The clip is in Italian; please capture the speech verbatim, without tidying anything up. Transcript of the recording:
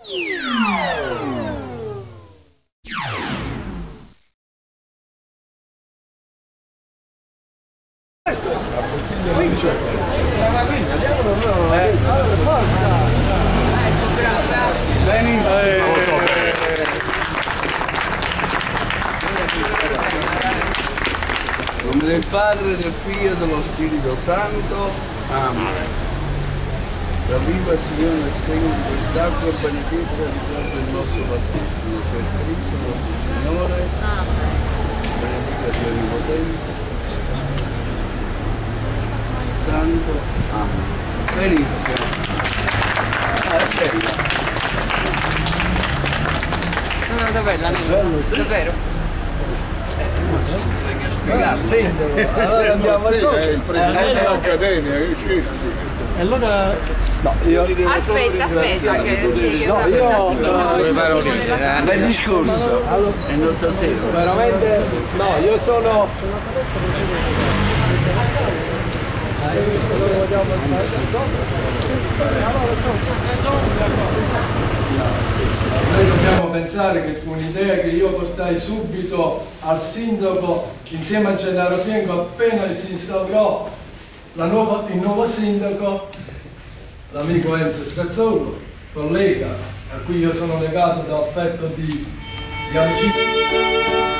In nome del Padre, del Figlio e dello Spirito Santo. Amen. La viva Signore nel segno di quel sacro e benedetto ricordo del nostro battesimo per Cristo nostro Signore. Amen. Benedica Dio Onnipotente, Santo. Amen. Benissimo. Ah, è bella. No, no, davvero, davvero. Bisogna spiegarlo. Sì, allora andiamo a sopra. È il presidente dell'Accademia, che scherzi. Allora, no, io Aspetta, aspetta, che spieghi. no, io Due parole. Un bel discorso. E non stasera. veramente, no, io sono noi dobbiamo pensare che fu un'idea che io portai subito al sindaco insieme a Gennaro Fienco appena si instaurò la nuova, il nuovo sindaco, l'amico Enzo Strazzolo, collega a cui io sono legato da affetto di, di amicizia.